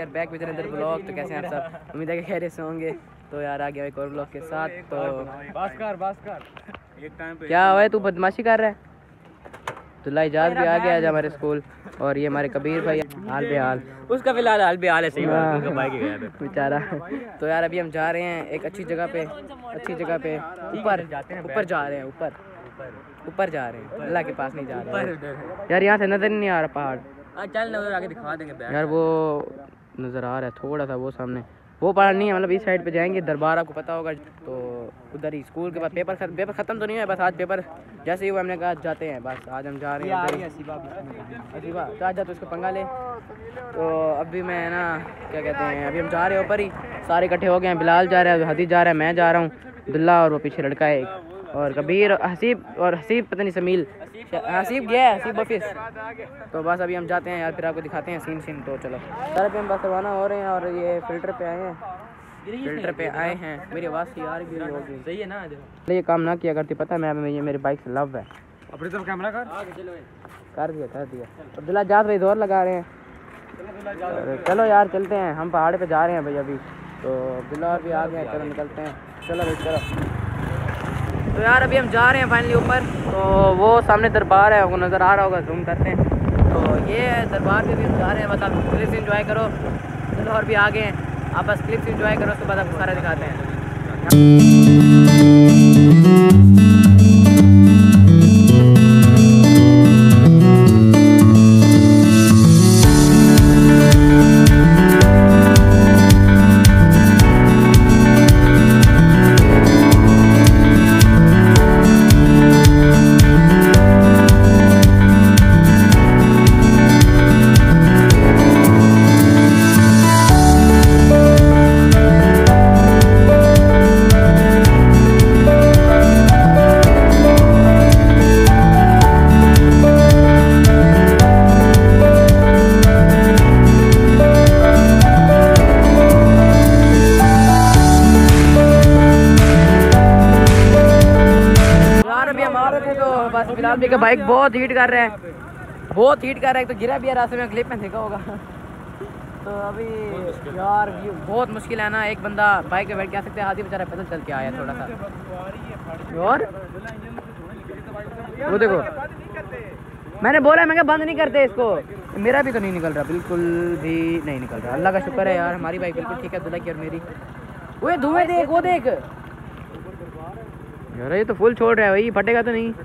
Are back with another blog. तो कैसे हैं आप सब? उम्मीद है कि खैरियत से होंगे। तो यार आ गया एक और ब्लॉग के साथ। तो एक टाइम पे क्या हुआ है, तू बदमाशी कर रहा है? दुल्ला इजाज भी आ गया आज हमारे स्कूल। और ये हमारे कबीर भाई हाल बेहाल, उसका फिलहाल हाल बेहाल है, सही बात है, भाई गया है बेचारा। तो यार अभी हम जा रहे हैं एक अच्छी जगह पे ऊपर जा रहे हैं, ऊपर जा रहे हैं, अल्लाह के पास नहीं जा रहे हैं। यार यहाँ से नजर नहीं आ रहा पहाड़। चल नजर आगे दिखा देंगे यार वो नज़र आ रहा है थोड़ा सा, वो सामने वो पहाड़ नहीं है, मतलब इस साइड पे जाएंगे। दरबार आपको पता होगा, तो उधर ही स्कूल के बाद पेपर ख़त्म तो नहीं है, बस आज पेपर जैसे ही वो हमने कहा जाते हैं, बस आज हम जा रहे हैं। असीबा तो आज जा तो उसको पंगा ले। तो अभी मैं ना क्या कहते हैं, अभी हम जा रहे हैं ऊपर ही, सारे इकट्ठे हो गए हैं। बिलाल जा रहा है, हदीज जा रहा है, मैं जा रहा हूँ, दुल्ला और वो पीछे लड़का है एक, और कबीर, हसीब पता नहीं समील, हसीब गया है, हसीब ऑफिस। तो बस अभी हम जाते हैं यार, फिर आपको दिखाते हैं सीन। तो चलो सर पे हम बस रवाना हो रहे हैं और ये फिल्टर पे आए हैं। मेरी आवाज़ से यार भी होगी, सही है ना? ये काम ना किया करती, पता है मैं, ये मेरी बाइक से लव है। अपनी तरफ कैमरा कर दिया। अब दिला जात भाई जोर लगा रहे हैं। चलो यार चलते हैं, हम पहाड़ पे जा रहे हैं भाई अभी। तो दिला और भी आ गए हैं, चलो निकलते हैं, चलो भाई चलो। तो यार अभी हम जा रहे हैं फाइनली ऊपर। तो वो सामने दरबार है, वो नज़र आ रहा होगा, जूम करते हैं। तो ये दरबार पे भी हम जा रहे हैं, बस आप क्लिप्स इंजॉय करो। चलो और भी आ गए हैं, आप बस क्लिप्स इंजॉय करो, उसके बाद आपको सारा दिखाते हैं। बिलाल भाई का बाइक बहुत हीट कर रहा है, तो गिरा भी है रास्ते में, क्लिप में देखा होगा। तो अभी यार बहुत मुश्किल है ना, एक बंदा बाइक पे बैठ के आ सकते हैं, हाथी बेचारा पैदल चल के आया थोड़ा सा। और वो देखो, मैंने बोला मैं बंद नहीं करते इसको, मेरा भी तो नहीं निकल रहा, बिल्कुल भी नहीं निकल रहा। अल्लाह का शुक्र है यार, हमारी बाइक बिल्कुल ठीक है, दुल्हा की और मेरी। वो धुएं देख, वो देख यार, ये तो फुल छोड़ रहा है भाई, फटेगा तो नहीं।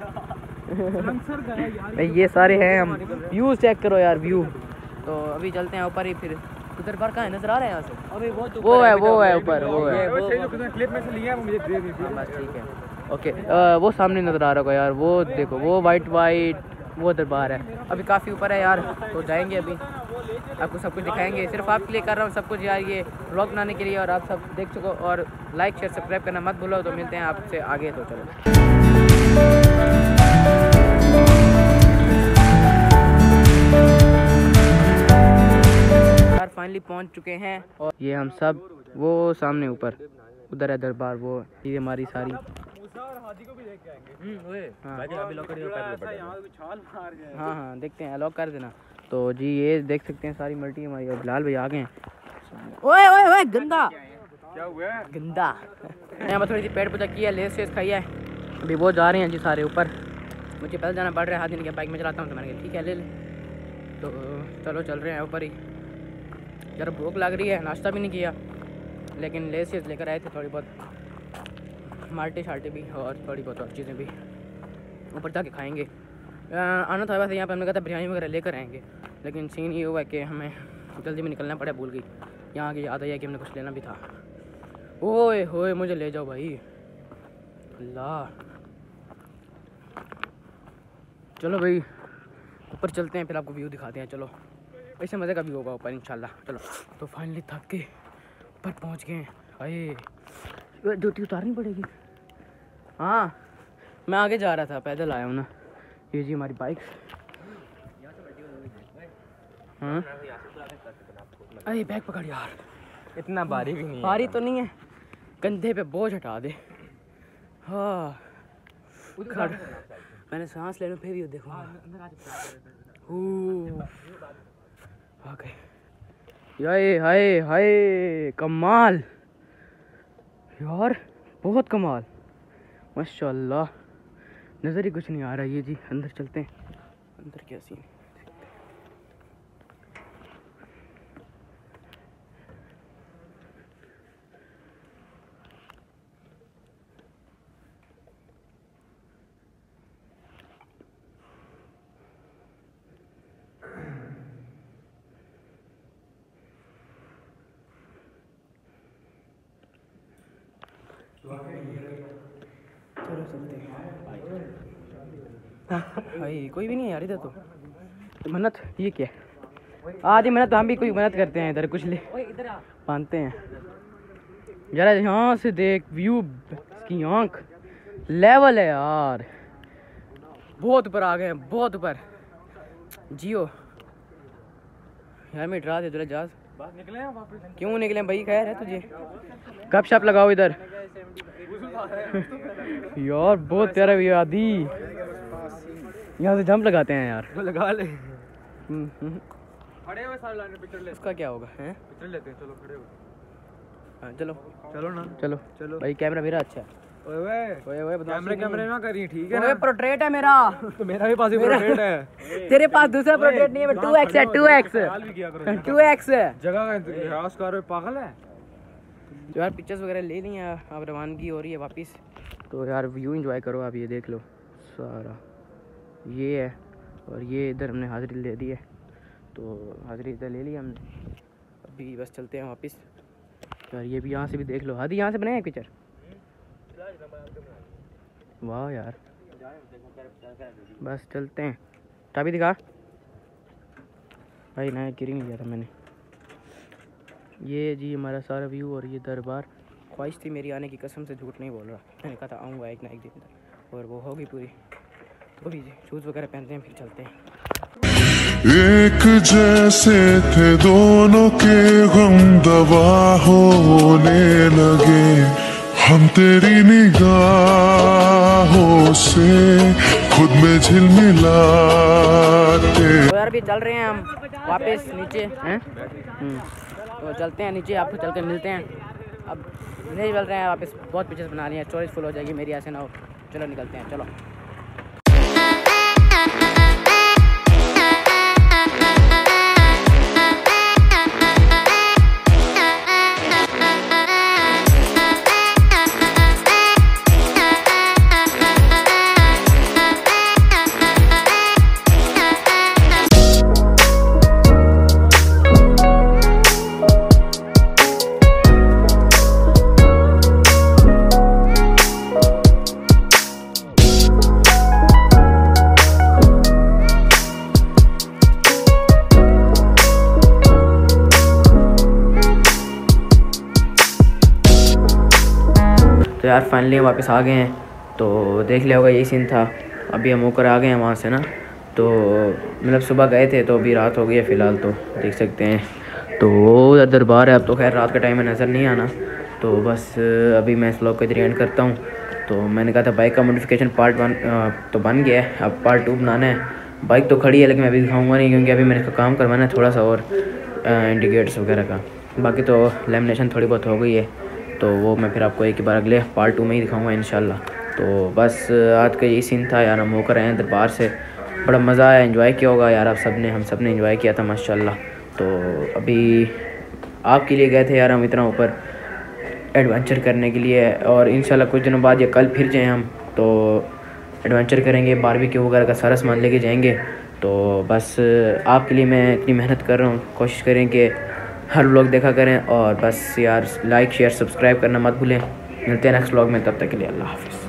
भाई ये सारे हैं हम, व्यू चेक करो यार, व्यू। तो अभी चलते हैं ऊपर ही, फिर उधर पर कहाँ है, नजर आ रहा है यहाँ से? अभी वो है ऊपर, वो है क्लिप में से लिया मुझे दे दी। बस ठीक है, ओके। वो सामने नजर आ रहा होगा यार, वो देखो, वो वाइट वो दरबार है, अभी काफ़ी ऊपर है यार। तो जाएंगे अभी, आपको सब कुछ दिखाएंगे, सिर्फ आपके लिए कर रहा हूँ सब कुछ यार, ये व्लॉग बनाने के लिए, और आप सब देख चुको। और लाइक शेयर सब्सक्राइब करना मत भूलो। तो मिलते हैं आपसे आगे, तो चलो यार फाइनली पहुँच चुके हैं। और ये हम सब, वो सामने ऊपर उधर है दरबार, वो ये हमारी सारी। हाँ देखते हैं, लॉक कर देना। तो जी ये देख सकते हैं सारी मल्टी हमारी, और बिलाल भाई आ गए हैं। ओए गंदा क्या हुआ है? गंदा। मैं थोड़ी सी पेड़ पूजा किया, लेस खाई है, अभी वो जा रहे हैं जी सारे ऊपर। मुझे पैदल जाना पड़ रहा है, हाथ नहीं, बाइक में चलाता हूँ, तो मैंने कहा ठीक है ले ले। तो चलो चल रहे हैं ऊपर ही। जरा भूख लग रही है, नाश्ता भी नहीं किया, लेकिन लेस लेकर आए थे थोड़ी बहुत, माल्टे शाल्टे भी और थोड़ी बहुत और चीज़ें भी, ऊपर जाके खाएंगे। आना था वैसे यहाँ पे, हमने कहा था बिरयानी वगैरह लेकर आएंगे, लेकिन सीन ये हुआ है कि हमें जल्दी में निकलना पड़ा, भूल गई। यहाँ आगे याद आया कि हमने कुछ लेना भी था। ओए होए मुझे ले जाओ भाई, अल्लाह। चलो भाई ऊपर चलते हैं, फिर आपको व्यू दिखाते हैं। चलो ऐसे मज़े का भी होगा ऊपर इंशाल्लाह। चलो तो फाइनली थक के ऊपर पहुँच गए हैं। अरे ड्यूटी उतारनी पड़ेगी। हाँ मैं आगे जा रहा था, पैदल आया हूँ ना। ये जी हमारी बाइक। हाँ अरे बैग पकड़ यार, इतना भारी भी नहीं है, भारी तो नहीं है, कंधे पे बोझ हटा दे। हाँ मैंने सांस ले लूँ फिर भी देखो। हाय हाय हाय कमाल यार, बहुत कमाल माशाल्लाह। नज़र ही कुछ नहीं आ रहा। ये जी अंदर चलते हैं, अंदर क्या सीन। चलो चलते हैं। भाई कोई भी नहीं है यार इधर तो। मन्नत ये क्या है? आधी मन्नत तो हम भी कोई मन्नत करते हैं इधर, कुछ ले बांधते हैं। जरा यहाँ से देख व्यू, इसकी आँख लेवल है यार। बहुत ऊपर आ गए हैं, बहुत ऊपर। जियो यार मैं डरा दे तुझे जहाज। निकले हैं वापस। क्यों निकले भाई? खैर है तुझे? गप शप लगाओ इधर। यार बहुत प्यारा व्यू आदि। यहाँ से जंप लगाते हैं यार। लगा ले। खड़े हुए सारे लाने पिक्चर ले। उसका क्या होगा? हैं पिक्चर लेते हैं, चलो खड़े हो। हाँ चलो चलो ना, चलो चलो भाई। कैमरा मेरा अच्छा है। ओए कैमरे ना करिए, ठीक है ओए ना? पोर्ट्रेट है मेरा। तो मेरा भी पास ही पोर्ट्रेट है। तेरे पास दूसरा पोर्ट्रेट नहीं है। 2x है, 2x 2x है। जगह का इंतजाम कर, पागल है। तो यार पिक्चर्स वगैरह ले ली हैं, अब रवानगी हो रही है वापस। तो यार व्यू एंजॉय करो आप। ये देख लो सारा ये है, और ये इधर हमने हाज़िरी ले दी है। तो हाज़िरी इधर ले ली हमने, अभी बस चलते हैं वापस। यार ये भी यहाँ से भी देख लो। हादी यहाँ से बनाए पिक्चर। वाह यार, बस चलते हैं। चाबी दिखा भाई। नया गिरी नहीं गया था मैंने। ये जी हमारा सारा व्यू और ये दरबार। ख्वाहिश थी मेरी आने की, कसम से झूठ नहीं बोल रहा। मैंने कहा था आऊँगा एक ना एक दिन, और वो होगी पूरी। तो भी शूज़ वगैरह पहनते हैं फिर चलते हैं। एक जैसे थे दोनों के गम दवा होने लगे, हम तेरी निगाहों से खुद में झिलमिलाते। तो यार अभी चल रहे हैं हम वापस नीचे हैं। तो चलते हैं नीचे, आपको चल कर मिलते हैं। अब नहीं चल रहे हैं वापस, बहुत पिक्चर्स बना लिए हैं, स्टोरेज फुल हो जाएगी मेरी, ऐसे ना हो। चलो निकलते हैं, चलो। तो यार फाइनली हम वापस आ गए हैं। तो देख लिया होगा यही सीन था। अभी हम होकर आ गए हैं वहाँ से ना। तो मतलब सुबह गए थे तो अभी रात हो गई है फ़िलहाल, तो देख सकते हैं। तो वो दरबार है। अब तो खैर रात का टाइम है, नज़र नहीं आना। तो बस अभी मैं इस व्लॉग को इधर एंड करता हूँ। तो मैंने कहा था बाइक का मॉडिफिकेशन पार्ट 1 तो बन गया है, अब पार्ट 2 बनाना है। बाइक तो खड़ी है लेकिन मैं अभी दिखाऊँगा नहीं, क्योंकि अभी मैंने इसका काम करवाना है थोड़ा सा और इंडिकेटर्स वगैरह का। बाकी तो लेमिनेशन थोड़ी बहुत हो गई है, तो वो मैं फिर आपको एक बार अगले पार्ट 2 में ही दिखाऊंगा इंशाल्लाह। तो बस आज का यही सीन था यार। हम होकर आए हैं दरबार से, बड़ा मज़ा आया, एंजॉय किया होगा यार आप सब ने। हम सब ने एंजॉय किया था माशाल्लाह। तो अभी आपके लिए गए थे यार हम इतना ऊपर एडवेंचर करने के लिए, और इंशाल्लाह कुछ दिनों बाद या कल फिर जाएँ हम तो एडवेंचर करेंगे, बारबेक्यू वगैरह का सारा सामान लेके जाएंगे। तो बस आपके लिए मैं इतनी मेहनत कर रहा हूँ। कोशिश करें कि हर व्लॉग देखा करें, और बस यार लाइक शेयर सब्सक्राइब करना मत भूलें। मिलते हैं नेक्स्ट व्लॉग में, तब तक के लिए अल्लाह हाफ़िज़।